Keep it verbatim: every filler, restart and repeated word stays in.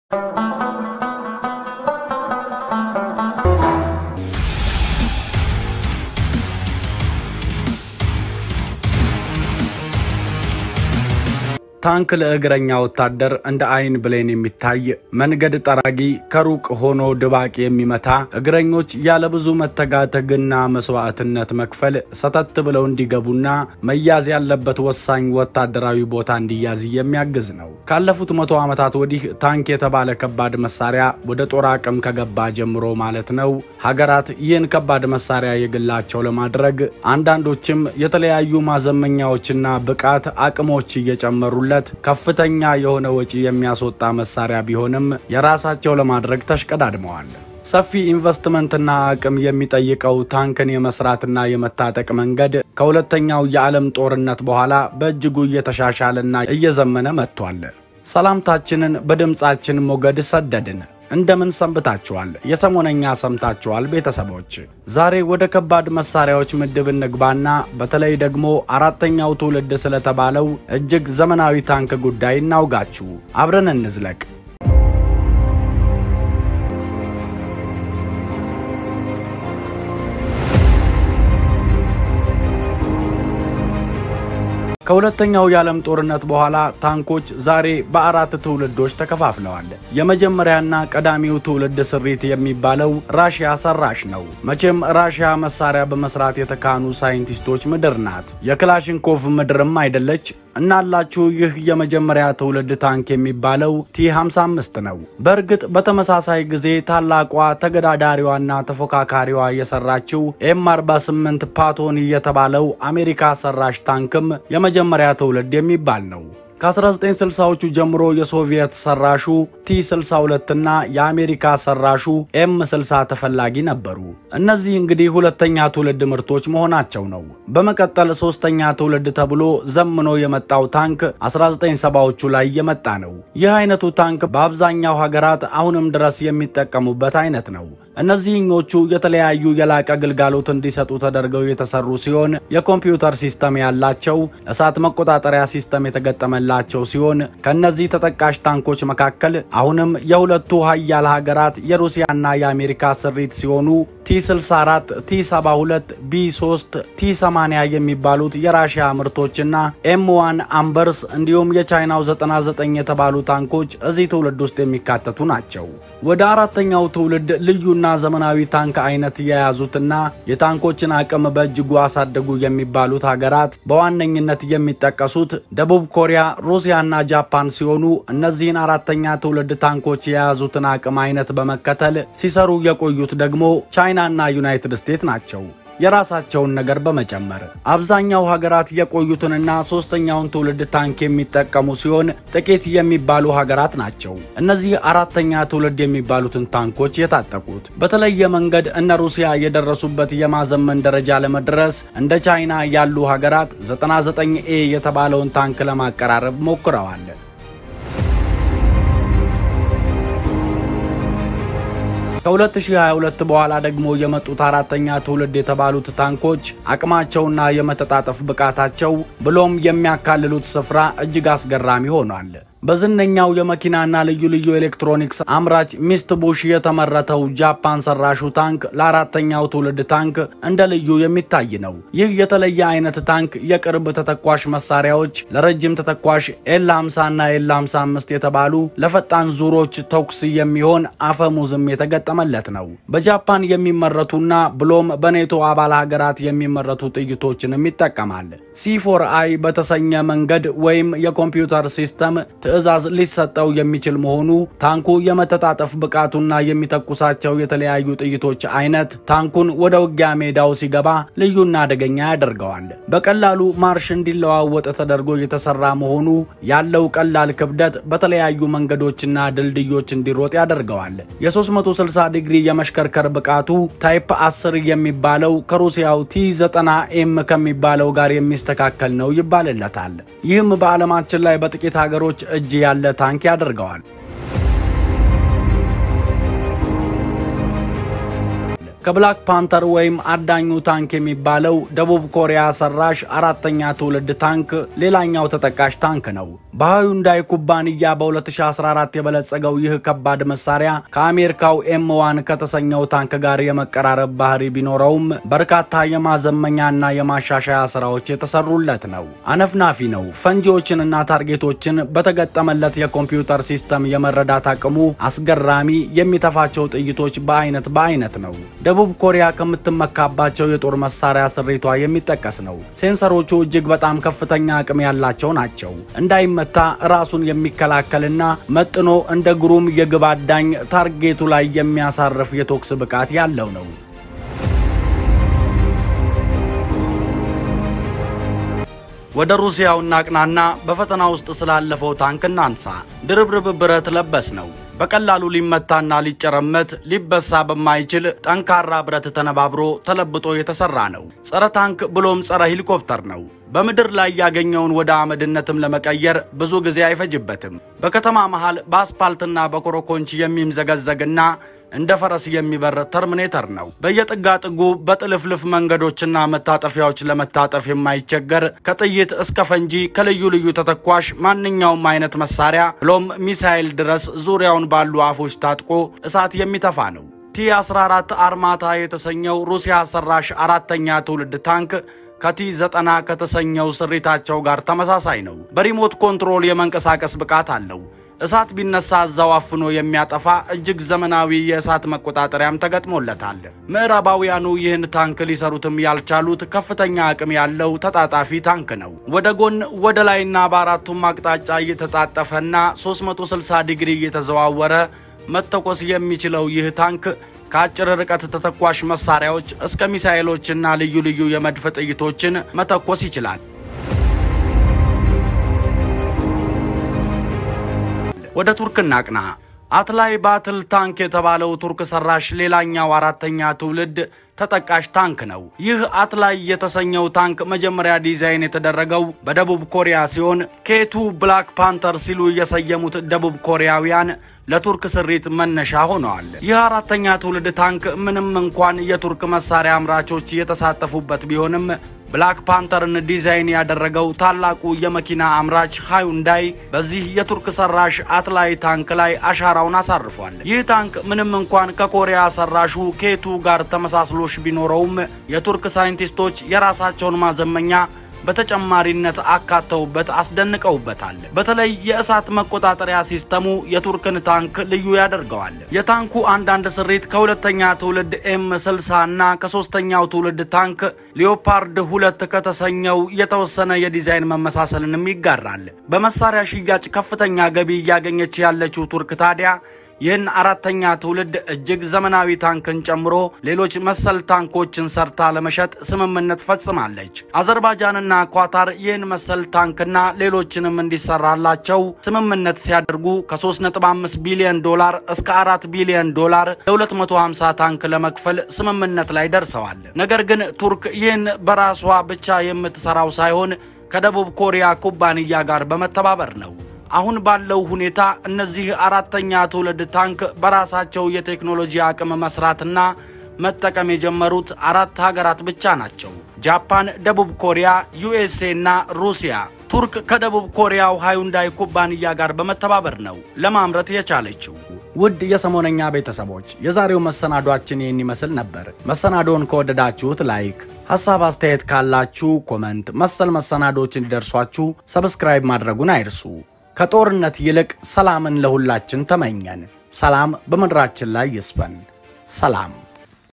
ታንክ ለእግረኛ ወታደር እንደ አይን ብሌን የሚታይ መንገድ ጠራጊ ከሩቅ ሆኖ ድባቅ የሚመታ እግረኞች ያለ ብዙ መተጋተግና መስዋዕትነት መክፈል ሰተት ብለው እንዲገቡና መያዝ ያለበት ወሳኝ ወታደራዊ ቦታ እንዲያዝ የሚያግዝ ነው። ካለፉት መቶ ዓመታት ወዲህ ታንክ የተባለ ከባድ መሳሪያ ወደ ጦር አቅም ከገባ ጀምሮ ማለት ነው ሀገራት ይህን ከባድ መሳሪያ የግላቸው ለማድረግ አንዳንዶችም የተለያዩ ማዘመኛዎችና ብቃት አቅሞች እየጨመሩለት ከፍተኛ የሆነ ወጪ የሚያስወጣ መሳሪያ ቢሆንም የራሳቸው ለማድረግ ተሽቀዳድመዋል። ሰፊ ኢንቨስትመንትና አቅም የሚጠይቀው ታንክን የመስራትና የመታጠቅ መንገድ ከሁለተኛው የዓለም ጦርነት በኋላ በእጅጉ እየተሻሻለና እየዘመነ መጥቷል። ሰላምታችንን በድምጻችን ሞገድ ሰደድን። እንደምን ሰንብታችኋል? የሰሞነኛ ሰምታችኋል ቤተሰቦች። ዛሬ ወደ ከባድ መሳሪያዎች ምድብ እንግባና በተለይ ደግሞ አራተኛው ትውልድ ስለተባለው እጅግ ዘመናዊ ታንክ ጉዳይ እናውጋችሁ። አብረን እንዝለቅ። ከሁለተኛው የዓለም ጦርነት በኋላ ታንኮች ዛሬ በአራት ትውልዶች ተከፋፍለዋል። የመጀመሪያና ቀዳሚው ትውልድ ስሪት የሚባለው ራሺያ ሰራሽ ነው። መቼም ራሺያ መሳሪያ በመስራት የተካኑ ሳይንቲስቶች ምድር ናት። የክላሽንኮቭ ምድርም አይደለች። እናላችሁ ይህ የመጀመሪያ ትውልድ ታንክ የሚባለው ቲ ሃምሳ አምስት ነው። በእርግጥ በተመሳሳይ ጊዜ ታላቋ ተገዳዳሪዋና ተፎካካሪዋ የሰራችው ኤም አርባ ስምንት ፓቶን የተባለው አሜሪካ ሰራሽ ታንክም የመጀመሪያ ትውልድ የሚባል ነው። ከ1960ዎቹ ጀምሮ የሶቪየት ሰራሹ ቲ ስልሳ ሁለት እና የአሜሪካ ሰራሹ ኤም ስልሳ ተፈላጊ ነበሩ። እነዚህ እንግዲህ ሁለተኛ ትውልድ ምርቶች መሆናቸው ነው። በመቀጠል ሶስተኛ ትውልድ ተብሎ ዘምኖ የመጣው ታንክ አስራ ዘጠኝ ሰባዎቹ ላይ የመጣ ነው። ይህ አይነቱ ታንክ በአብዛኛው ሀገራት አሁንም ድረስ የሚጠቀሙበት አይነት ነው። እነዚህኞቹ የተለያዩ የላቀ ግልጋሎት እንዲሰጡ ተደርገው የተሰሩ ሲሆን የኮምፒውተር ሲስተም ያላቸው እሳት መቆጣጠሪያ ሲስተም የተገጠመላቸው ሲሆን ከነዚህ ተጠቃሽ ታንኮች መካከል አሁንም የሁለቱ ሀያል ሀገራት የሩሲያና የአሜሪካ ስሪት ሲሆኑ ቲ ስልሳ አራት፣ ቲ ሰባ ሁለት፣ ቢ ሶስት፣ ቲ ሰማንያ የሚባሉት የራሺያ ምርቶችና ኤም ዋን አምበርስ እንዲሁም የቻይናው ዘጠና ዘጠኝ የተባሉ ታንኮች እዚህ ትውልድ ውስጥ የሚካተቱ ናቸው። ወደ አራተኛው ትውልድ ልዩና ዘመናዊ ታንክ አይነት የያዙትና የታንኮችን አቅም በእጅጉ አሳደጉ የሚባሉት ሀገራት በዋነኝነት የሚጠቀሱት ደቡብ ኮሪያ፣ ሩሲያና ጃፓን ሲሆኑ እነዚህን አራተኛ ትውልድ ታንኮች የያዙትን አቅም አይነት በመከተል ሲሰሩ የቆዩት ደግሞ ቻይናና ዩናይትድ ስቴትስ ናቸው። የራሳቸውን ነገር በመጨመር አብዛኛው ሀገራት የቆዩትንና ሶስተኛውን ትውልድ ታንክ የሚጠቀሙ ሲሆን ጥቂት የሚባሉ ሀገራት ናቸው እነዚህ አራተኛ ትውልድ የሚባሉትን ታንኮች የታጠቁት። በተለየ መንገድ እነ ሩሲያ የደረሱበት የማዘመን ደረጃ ለመድረስ እንደ ቻይና ያሉ ሀገራት ዘጠና ዘጠኝ ኤ የተባለውን ታንክ ለማቀራረብ ሞክረዋል። ከ2022 በኋላ ደግሞ የመጡት አራተኛ ትውልድ የተባሉት ታንኮች አቅማቸውና የመተጣጠፍ ብቃታቸው ብሎም የሚያካልሉት ስፍራ እጅግ አስገራሚ ሆኗል። በዝነኛው የመኪናና ልዩ ልዩ ኤሌክትሮኒክስ አምራች ሚትሱቢሺ የተመረተው ጃፓን ሰራሹ ታንክ ለአራተኛው ትውልድ ታንክ እንደ ልዩ የሚታይ ነው። ይህ የተለየ አይነት ታንክ የቅርብ ተተኳሽ መሳሪያዎች፣ ለረጅም ተተኳሽ ኤል ሃምሳ እና ኤል ሃምሳ አምስት የተባሉ ለፈጣን ዙሮች ተኩስ የሚሆን አፈሙዝም የተገጠመለት ነው። በጃፓን የሚመረቱና ብሎም በኔቶ አባል ሀገራት የሚመረቱ ጥይቶችንም ይጠቀማል። ሲ ፎር አይ በተሰኘ መንገድ ወይም የኮምፒውተር ሲስተም ትዕዛዝ ሊሰጠው የሚችል መሆኑ ታንኩ የመተጣጠፍ ብቃቱና የሚተኩሳቸው የተለያዩ ጥይቶች አይነት ታንኩን ወደ ውጊያ ሜዳው ሲገባ ልዩና አደገኛ ያደርገዋል። በቀላሉ ማርሽ እንዲለዋወጥ ተደርጎ የተሰራ መሆኑ ያለው ቀላል ክብደት በተለያዩ መንገዶችና ድልድዮች እንዲሮጥ ያደርገዋል። የ360 ዲግሪ የመሽከርከር ብቃቱ ታይፕ አስር የሚባለው ከሩሲያው ቲ ዘጠና ኤም ከሚባለው ጋር የሚስተካከል ነው ይባልለታል። ይህም በዓለማችን ላይ በጥቂት ሀገሮች እጅ ያለ ታንክ ያደርገዋል። ከብላክ ፓንተር ወይም አዳኙ ታንክ የሚባለው ደቡብ ኮሪያ ሰራሽ አራተኛ ትውልድ ታንክ ሌላኛው ተጠቃሽ ታንክ ነው። በሃዩንዳይ ኩባንያ በ2014 የበለጸገው ይህ ከባድ መሳሪያ ከአሜሪካው ኤም ዋን ከተሰኘው ታንክ ጋር የመቀራረብ ባህሪ ቢኖረውም በርካታ የማዘመኛና የማሻሻያ ስራዎች የተሰሩለት ነው። አነፍናፊ ነው። ፈንጂዎችንና ታርጌቶችን በተገጠመለት የኮምፒውተር ሲስተም የመረዳት አቅሙ አስገራሚ፣ የሚተፋቸው ጥይቶች በአይነት በአይነት ነው። ደቡብ ኮሪያ ከምትመካባቸው የጦር መሳሪያ ስሪቷ የሚጠቀስ ነው። ሴንሰሮቹ እጅግ በጣም ከፍተኛ አቅም ያላቸው ናቸው። እንዳይመታ ራሱን የሚከላከልና መጥኖ እንደ ግሩም የግብ አዳኝ ታርጌቱ ላይ የሚያሳርፍ የቶክስ ብቃት ያለው ነው። ወደ ሩሲያው እናቅናና በፈተና ውስጥ ስላለፈው ታንክ እናንሳ። ድርብርብ ብረት ለበስ ነው። በቀላሉ ሊመታና ሊጨረመት ሊበሳ በማይችል ጠንካራ ብረት ተነባብሮ ተለብጦ የተሰራ ነው። ጸረ ታንክ ብሎም ጸረ ሄሊኮፕተር ነው። በመድር ላይ ያገኘውን ወደ አመድነትም ለመቀየር ብዙ ጊዜ አይፈጅበትም። በከተማ መሃል በአስፓልትና በኮረኮንች የሚምዘገዘግና እንደ ፈረስ የሚበር ተርሚኔተር ነው። በየጥጋ ጥጉ በጥልፍልፍ መንገዶችና መታጠፊያዎች ለመታጠፍ የማይቸገር ከጥይት እስከ ፈንጂ ከልዩ ልዩ ተተኳሽ ማንኛውም አይነት መሳሪያ ብሎም ሚሳኤል ድረስ ዙሪያውን ባሉ አፎች ታጥቆ እሳት የሚተፋ ነው። ቲ አስራ አራት አርማታ የተሰኘው ሩሲያ ሰራሽ አራተኛ ትውልድ ታንክ ከቲ ዘጠና ከተሰኘው ስሪታቸው ጋር ተመሳሳይ ነው። በሪሞት ኮንትሮል የመንቀሳቀስ ብቃት አለው። እሳት ቢነሳ እዛው አፍኖ የሚያጠፋ እጅግ ዘመናዊ የእሳት መቆጣጠሪያም ተገጥሞለታል። ምዕራባውያኑ ይህን ታንክ ሊሰሩትም ያልቻሉት ከፍተኛ አቅም ያለው ተጣጣፊ ታንክ ነው። ወደ ጎን ወደ ላይና በአራቱም አቅጣጫ እየተጣጠፈና ሶስት መቶ ስልሳ ዲግሪ እየተዘዋወረ መተኮስ የሚችለው ይህ ታንክ ከአጭር ርቀት ተተኳሽ መሳሪያዎች እስከ ሚሳኤሎችና ልዩ ልዩ የመድፍ ጥይቶችን መተኮስ ይችላል። ወደ ቱርክ እናቅና። አትላይ ባትል ታንክ የተባለው ቱርክ ሰራሽ ሌላኛው አራተኛ ትውልድ ተጠቃሽ ታንክ ነው። ይህ አትላይ የተሰኘው ታንክ መጀመሪያ ዲዛይን የተደረገው በደቡብ ኮሪያ ሲሆን ኬቱ ብላክ ፓንተር ሲሉ የሰየሙት ደቡብ ኮሪያውያን ለቱርክ ስሪት መነሻ ሆነዋል። ይህ አራተኛ ትውልድ ታንክ ምንም እንኳን የቱርክ መሳሪያ አምራቾች የተሳተፉበት ቢሆንም ብላክ ፓንተርን ዲዛይን ያደረገው ታላቁ የመኪና አምራች ሃዩንዳይ በዚህ የቱርክ ሰራሽ አትላይ ታንክ ላይ አሻራውን አሳርፏል። ይህ ታንክ ምንም እንኳን ከኮሪያ ሰራሹ ኬቱ ጋር ተመሳስሎሽ ቢኖረውም የቱርክ ሳይንቲስቶች የራሳቸውን ማዘመኛ በተጨማሪነት አካተውበት አስደንቀውበታል። በተለይ የእሳት መቆጣጠሪያ ሲስተሙ የቱርክን ታንክ ልዩ ያደርገዋል። የታንኩ አንዳንድ ስሪት ከሁለተኛ ትውልድ ኤም ስልሳ እና ከሶስተኛው ትውልድ ታንክ ሊዮፓርድ ሁለት ከተሰኘው የተወሰነ የዲዛይን መመሳሰልንም ይጋራል። በመሳሪያ ሽያጭ ከፍተኛ ገቢ እያገኘች ያለችው ቱርክ ታዲያ ይህን አራተኛ ትውልድ እጅግ ዘመናዊ ታንክን ጨምሮ ሌሎች መሰል ታንኮችን ሰርታ ለመሸጥ ስምምነት ፈጽማለች። አዘርባይጃንና ኳታር ይህን መሰል ታንክና ሌሎችንም እንዲሰራላቸው ስምምነት ሲያደርጉ ከ3 ነጥብ አምስት ቢሊዮን ዶላር እስከ አራት ቢሊዮን ዶላር ለ250 ታንክ ለመክፈል ስምምነት ላይ ደርሰዋል። ነገር ግን ቱርክ ይህን በራሷ ብቻ የምትሰራው ሳይሆን ከደቡብ ኮሪያ ኩባንያ ጋር በመተባበር ነው። አሁን ባለው ሁኔታ እነዚህ አራተኛ ትውልድ ታንክ በራሳቸው የቴክኖሎጂ አቅም መስራትና መጠቀም የጀመሩት አራት ሀገራት ብቻ ናቸው። ጃፓን፣ ደቡብ ኮሪያ፣ ዩኤስኤ እና ሩሲያ። ቱርክ ከደቡብ ኮሪያው ሃዩንዳይ ኩባንያ ጋር በመተባበር ነው ለማምረት የቻለችው። ውድ የሰሞነኛ ቤተሰቦች የዛሬው መሰናዷችን ይህን ይመስል ነበር። መሰናዶን ከወደዳችሁት ላይክ፣ ሐሳብ አስተያየት ካላችሁ ኮሜንት፣ መሰል መሰናዶች እንዲደርሷችሁ ሰብስክራይብ ማድረጉን አይርሱ። ከጦርነት ይልቅ ሰላምን ለሁላችን ተመኘን። ሰላም በመድራችን ላይ ይስፈን። ሰላም